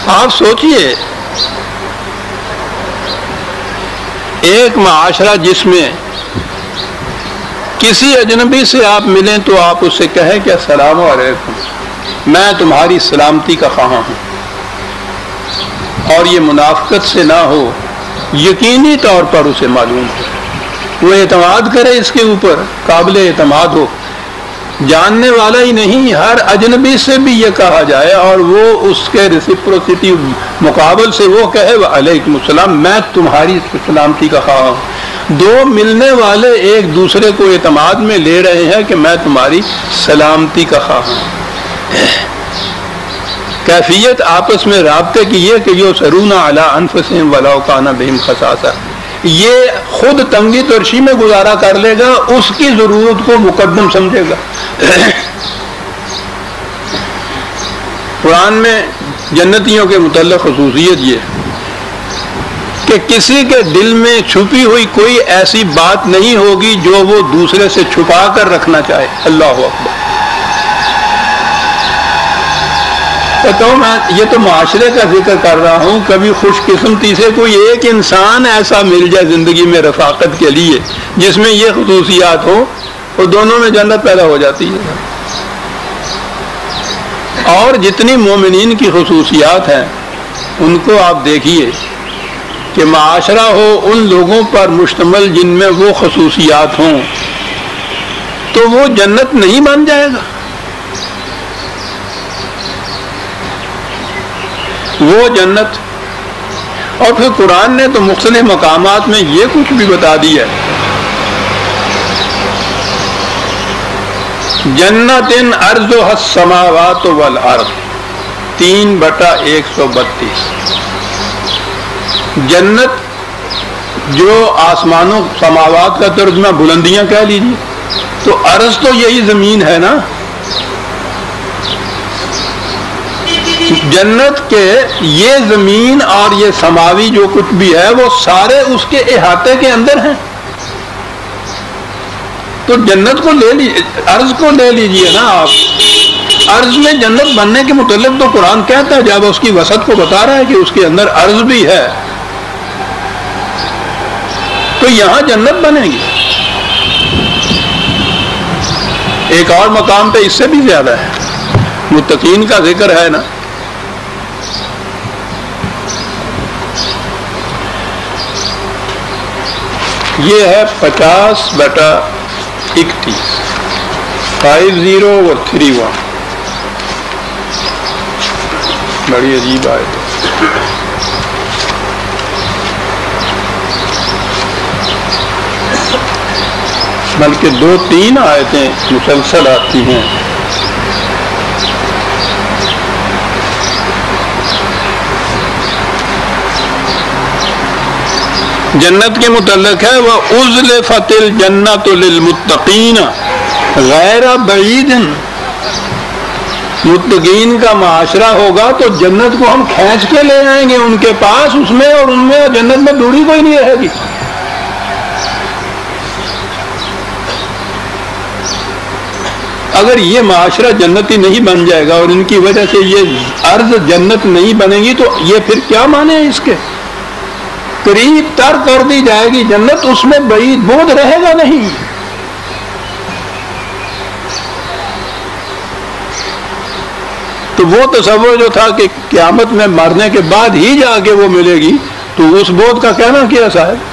آپ سوچئے ایک معاشرہ جس میں کسی اجنبی سے آپ ملیں تو آپ اس سے کہیں کہ السلام علیکم، میں تمہاری سلامتی کا خواہاں ہوں، اور یہ منافقت سے نہ ہو، یقینی طور پر اسے معلوم ہو، وہ اعتماد کرے، اس کے اوپر قابل اعتماد ہو، جاننے والا ہی نہیں، ہر اجنبی سے بھی یہ کہا جائے اور وہ اس کے ریسپروسٹی مقابل سے وہ کہے وعلیکم السلام، میں تمہاری سلامتی کا خواہاں ہوں۔ دو ملنے والے ایک دوسرے کو اعتماد میں لے رہے ہیں کہ میں تمہاری سلامتی کا خواہاں ہوں۔ کیفیت آپس میں رابطے کی یہ کہ یسرون علی انفسہم ولو کان بہم خصاصہ، یہ خود تنگی ترشی میں گزارا کر لے گا، اس کی ضرورت کو مقدم سمجھے گا۔ قرآن میں جنتیوں کے متعلق خصوصیت یہ کہ کسی کے دل میں چھپی ہوئی کوئی ایسی بات نہیں ہوگی جو وہ دوسرے سے چھپا کر رکھنا چاہے۔ اللہ اکبر۔ تو میں یہ تو معاشرے کا ذکر کر رہا ہوں، کبھی خوش قسمتی سے کوئی ایک انسان ایسا مل جائے زندگی میں رفاقت کے لیے جس میں یہ خصوصیات ہوں، اور دونوں میں جنت پیدا ہو جاتی ہے۔ اور جتنی مومنین کی خصوصیات ہیں ان کو آپ دیکھیے کہ معاشرہ ہو ان لوگوں پر مشتمل جن میں وہ خصوصیات ہوں تو وہ جنت نہیں بن جائے گا، وہ جنت۔ اور پھر قرآن نے تو مختلف مقامات میں یہ کچھ بھی بتا دیا ہے، جنت ارضها السماوات والارض 3/132، جنت جو آسمانوں سماوات کا ترجمہ بلندیاں کہہ لیجیے، تو عرض تو یہی زمین ہے نا۔ جنت کے یہ زمین اور یہ سماوی جو کچھ بھی ہے وہ سارے اس کے احاطے کے اندر ہیں، تو جنت کو لے لیجیے، عرض کو لے لیجیے نا آپ۔ عرض میں جنت بننے کے متعلق تو قرآن کہتا ہے، جب اس کی وسعت کو بتا رہا ہے کہ اس کے اندر عرض بھی ہے، تو یہاں جنت بنے گی۔ ایک اور مقام پہ اس سے بھی زیادہ ہے، متقین کا ذکر ہے نا۔ یہ ہے 50/31، 50 اور 31، بڑی عجیب آیت ہے۔ بلکہ 2-3 آیتیں مسلسل آتی ہیں۔ جنت کے متعلق ہے وَأُزْلِفَتِ الْجَنَّةُ لِلْمُتَّقِينَ غَيْرَ بَعِيدٍ، متقین کا معاشرہ ہوگا تو جنت کو ہم کھینچ کے لے آئیں گے ان کے پاس، اس میں اور ان میں جنت میں دوری کوئی نہیں رہے گی۔ اگر یہ معاشرہ جنتی نہیں بن جائے گا اور ان کی وجہ سے یہ ارض جنت نہیں بنے گی تو یہ پھر کیا معنی ہے اس کے؟ قریب تر کر دی جائے گی جنت، اس میں بعید بعد رہے گا نہیں۔ تو وہ تصور جو تھا کہ قیامت میں مرنے کے بعد ہی جا کے وہ ملے گی، تو اس بعد کا کہنا کیا صاحب؟